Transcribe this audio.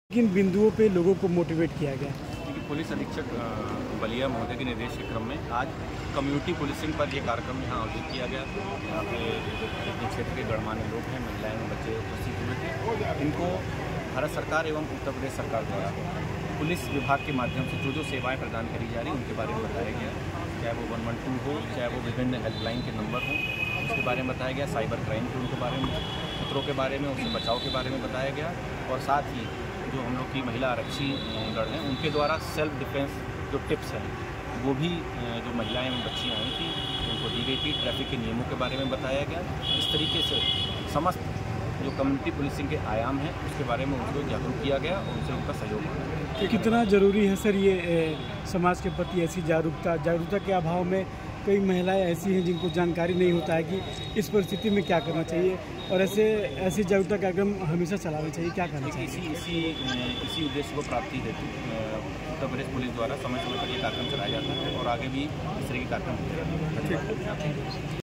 किन बिंदुओं पे लोगों को मोटिवेट किया गया? देखिए, पुलिस अधीक्षक बलिया महोदय के निर्देश के क्रम में आज कम्युनिटी पुलिसिंग पर यह कार्यक्रम यहाँ आयोजित किया गया। यहाँ पे जितने क्षेत्र के गणमान्य लोग हैं, महिलाएं और बच्चे उपस्थित हुए थे। इनको भारत सरकार एवं उत्तर प्रदेश सरकार द्वारा पुलिस विभाग के माध्यम से जो सेवाएं प्रदान करी जा रही उनके बारे में बताया गया। चाहे वो 112 हो, चाहे वो विभिन्न हेल्पलाइन के नंबर हों, उसके बारे में बताया गया। साइबर क्राइम के उनके बारे में, खतरों के बारे में, उससे बचाव के बारे में बताया गया। और साथ ही जो हम लोग की महिला आरक्षी दल हैं उनके द्वारा सेल्फ डिफेंस जो टिप्स हैं वो भी जो महिलाएं एवं बच्चियाँ आई थी उनको दी गई थी। ट्रैफिक के नियमों के बारे में बताया गया। इस तरीके से समस्त जो कम्युनिटी पुलिसिंग के आयाम हैं उसके बारे में उनको जागरूक किया गया और उनसे उनका सहयोग मिला। तो कितना ज़रूरी है सर ये समाज के प्रति ऐसी जागरूकता के अभाव में कई महिलाएं ऐसी हैं जिनको जानकारी नहीं होता है कि इस परिस्थिति में क्या करना चाहिए, और ऐसी जागरूकता कार्यक्रम हमेशा चलाना चाहिए, क्या करना चाहिए? इसी उद्देश्य को प्राप्ति हेतु उत्तर प्रदेश पुलिस द्वारा समय समय पर ये कार्यक्रम चलाया जाता है और आगे भी इस तरह के कार्यक्रम होते हैं।